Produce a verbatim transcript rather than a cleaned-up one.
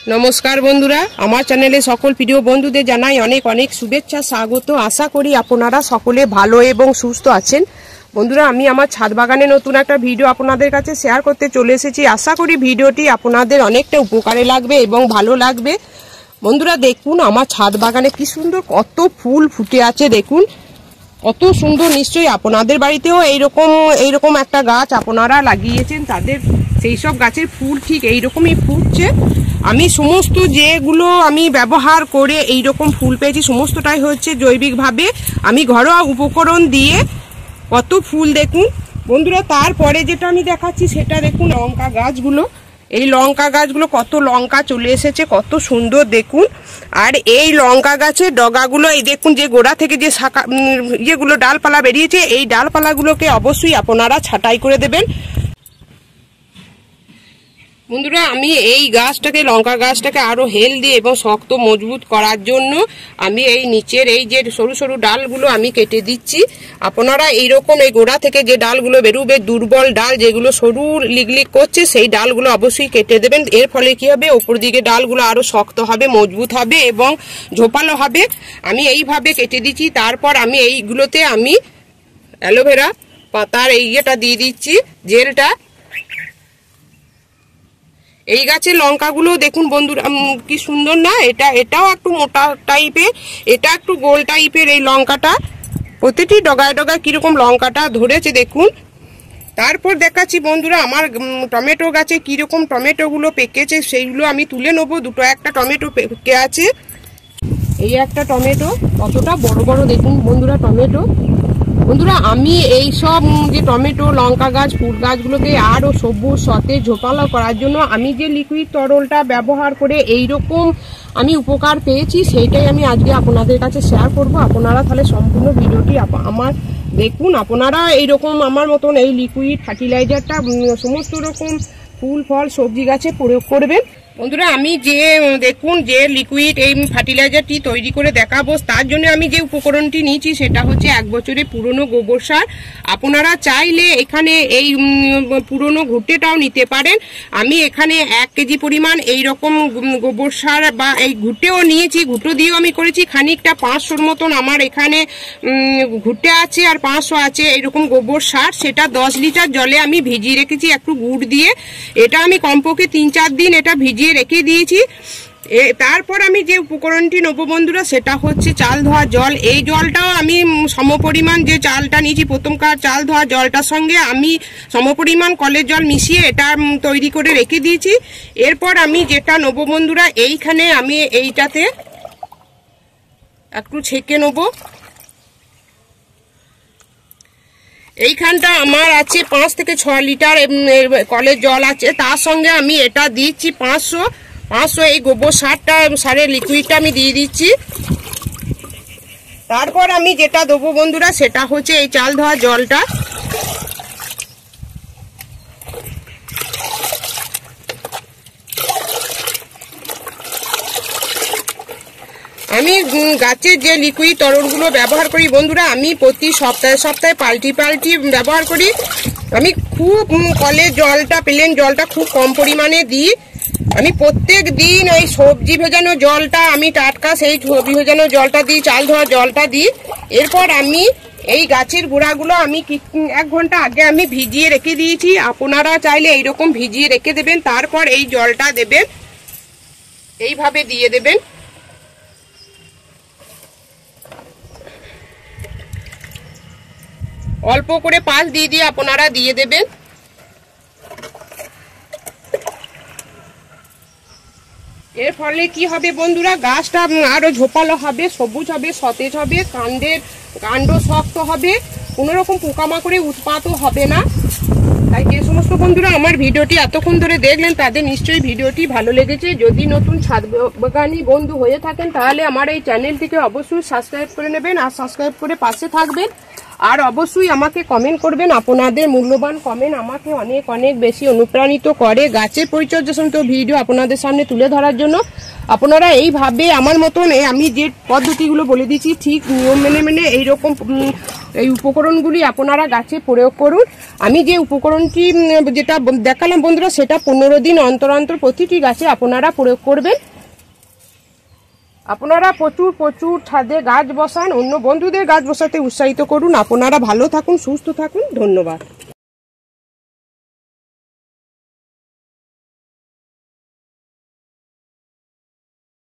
नमस्कार बंधुरा आमार चैनेले सकल प्रिय बंधुदेर जानाई अनेक अनेक शुभेच्छा स्वागत। आशा करी आपनारा सकले भालो एबं सुस्थ आछेन। बंधुरा आमी आमार छाद बागाने नतून एकटा भिडियो आपनादेर काछे शेयर करते चले एसेछि। आशा करी भिडियोटी आपनादेर अनेकटा उपकारे लागबे एबं भालो लागबे। बंधुरा देखुन आमार छाद बागाने कि सुंदर कत फुल फुटे आछे, देखुन कत सुंदर। निश्चयई आपनादेर बाड़ीतेও এইরকম এইরকম একটা গাছ আপনারা লাগিয়েছেন, তাদের সেই সব গাছের ফুল ঠিক এইরকমই ফুটছে। আমি সমস্ত যেগুলো আমি ব্যবহার করে এই রকম ফুল পেয়েছি সমস্তটাই হচ্ছে জৈবিকভাবে আমি ঘরোয়া উপকরণ দিয়ে। কত ফুল দেখুন বন্ধুরা। তারপরে যেটা আমি দেখাচ্ছি সেটা দেখুন লঙ্কা গাছগুলো। এই লঙ্কা গাছগুলো কত লঙ্কা চলে এসেছে, কত সুন্দর দেখুন। আর এই লঙ্কা গাছের ডগাগুলো এই দেখুন যে গোড়া থেকে যে শাখা ইয়েগুলো ডালপালা বেরিয়েছে, এই ডালপালাগুলোকে অবশ্যই আপনারা ছাঁটাই করে দেবেন। বন্ধুরা আমি এই গাছটাকে লঙ্কা গাছটাকে আরো হেলদি এবং শক্ত মজবুত করার জন্য আমি এই নিচের এই যে সরু সরু ডালগুলো আমি কেটে দিচ্ছি। আপনারা এইরকম এই গোড়া থেকে যে ডালগুলো বেরোবে দুর্বল ডাল যেগুলো সরু লিগলিগ করছে সেই ডালগুলো অবশ্যই কেটে দেবেন। এর ফলে কি হবে, ওপর দিকে ডালগুলো আরো শক্ত হবে, মজবুত হবে এবং ঝোপালো হবে। আমি এইভাবে কেটে দিচ্ছি। তারপর আমি এইগুলোতে আমি অ্যালোভেরা পাতার এই ইয়েটা দিয়ে দিচ্ছি, জেলটা। এই গাছের লঙ্কাগুলো দেখুন বন্ধুরা কি সুন্দর না। এটা এটাও একটু মোটা টাইপের, এটা একটু গোল টাইপের। এই লঙ্কাটা প্রতিটি ডগায় ডগায় কিরকম লঙ্কাটা ধরেছে দেখুন। তারপর দেখাচ্ছি বন্ধুরা আমার টমেটো গাছে কিরকম টমেটোগুলো পেকেছে সেইগুলো আমি তুলে নেবো। দুটো একটা টমেটো পেকে আছে। এই একটা টমেটো কতটা বড় বড় দেখুন বন্ধুরা টমেটো। বন্ধুরা আমি এই সব যে টমেটো লঙ্কা গাছ ফুল গাছগুলোকে আরো সবুজ সতেজ ঝোপালো করার জন্য আমি যে লিকুইড তরলটা ব্যবহার করে এই রকম আমি উপকার পেয়েছি সেইটাই আমি আজকে আপনাদের কাছে শেয়ার করব। আপনারা তাহলে সম্পূর্ণ ভিডিওটি আমার দেখুন। আপনারা এইরকম আমার মতন এই লিকুইড ফার্টিলাইজারটা সমস্ত রকম ফুল ফল সবজি গাছে প্রয়োগ করবেন। বন্ধুরা আমি যে দেখুন যে লিকুইড এই ফার্টিলাইজারটি তৈরি করে দেখাবো তার জন্য আমি যে উপকরণটি নিয়েছি সেটা হচ্ছে এক বছরের পুরনো গোবর সার। আপনারা চাইলে এখানে এই পুরনো ঘুঁটেটাও নিতে পারেন। আমি এখানে এক কেজি পরিমাণ এই রকম গোবর সার বা এই ঘুঁটেও নিয়েছি, ঘুঁটো দিয়েও আমি করেছি খানিকটা। পাঁচশোর মতন আমার এখানে ঘুঁটে আছে আর পাঁচশো আছে এইরকম গোবর সার। সেটা দশ লিটার জলে আমি ভিজিয়ে রেখেছি একটু গুড় দিয়ে। এটা আমি কমপক্ষে তিন চার দিন এটা ভিজিয়ে রেখে দিয়েছি। তারপর আমি যে উপকরণটি নেব বন্ধুরা সেটা হচ্ছে চাল ধোয়া জল। এই জলটাও আমি সমপরিমাণ যে চালটা নিয়েছি প্রথমকার চাল ধোয়া জলটার সঙ্গে আমি সমপরিমাণ কলের জল মিশিয়ে এটা তৈরি করে রেখে দিয়েছি। এরপর আমি যেটা নেব বন্ধুরা এইখানে আমি এইটাতে একটু ছেঁকে নেব। এইখানটা আমার আছে পাঁচ থেকে ছয় লিটার কলের জল আছে, তার সঙ্গে আমি এটা দিচ্ছি পাঁচশো পাঁচশো এই গোবর সারটা সারের লিকুইডটা আমি দিয়ে দিচ্ছি। তারপর আমি যেটা দেবো বন্ধুরা সেটা হচ্ছে এই চাল ধোয়া জলটা। আমি গাছের যে লিকুইড তরলগুলো ব্যবহার করি বন্ধুরা আমি প্রতি সপ্তাহে সপ্তাহে পাল্টি পাল্টি ব্যবহার করি। আমি খুব কলের জলটা প্লেন জলটা খুব কম পরিমাণে দিই। আমি প্রত্যেক দিন ওই সবজি ভেজানো জলটা আমি টাটকা সেই সবজি ভেজানো জলটা দিই, চাল ধোয়া জলটা দিই। এরপর আমি এই গাছের গোড়াগুলো আমি এক ঘন্টা আগে আমি ভিজিয়ে রেখে দিয়েছি। আপনারা চাইলে এইরকম ভিজিয়ে রেখে দেবেন। তারপর এই জলটা দেবেন, এইভাবে দিয়ে দেবেন। অল্প করে পাশ দিয়ে দিয়ে আপনারা দিয়ে দেবেন। এর ফলে কি হবে বন্ধুরা গাছটা আরো ঝোপালো হবে, সবুজ হবে, সতেজ হবে, কাণ্ডের কাণ্ড শক্ত হবে, কোনো রকম পোকামাকড়ে উৎপাতও হবে না। তাই যে সমস্ত বন্ধুরা আমার ভিডিওটি এতক্ষণ ধরে দেখলেন তাদের নিশ্চয়ই ভিডিওটি ভালো লেগেছে। যদি নতুন ছাদ বাগানি বন্ধু হয়ে থাকেন তাহলে আমার এই চ্যানেলটিকে অবশ্যই সাবস্ক্রাইব করে নেবেন আর সাবস্ক্রাইব করে পাশে থাকবেন। আর অবশ্যই আমাকে কমেন্ট করবেন, আপনাদের মূল্যবান কমেন্ট আমাকে অনেক অনেক বেশি অনুপ্রাণিত করে গাছের পরিচর্যা সম্পর্কিত ভিডিও আপনাদের সামনে তুলে ধরার জন্য। আপনারা এইভাবে আমার মতন আমি যে পদ্ধতিগুলো বলে দিচ্ছি ঠিক নিয়ম মেনে মেনে এইরকম এই উপকরণগুলি আপনারা গাছে প্রয়োগ করুন। আমি যে উপকরণটি যেটা দেখালাম বন্ধুরা, সেটা পনেরো দিন অন্তর অন্তর প্রতিটি গাছে আপনারা প্রয়োগ করবেন। আপনারা প্রচুর প্রচুর ছাদে গাছ বসান, অন্য বন্ধুদের গাছ বসাতে উৎসাহিত করুন। আপনারা ভালো থাকুন, সুস্থ থাকুন, ধন্যবাদ।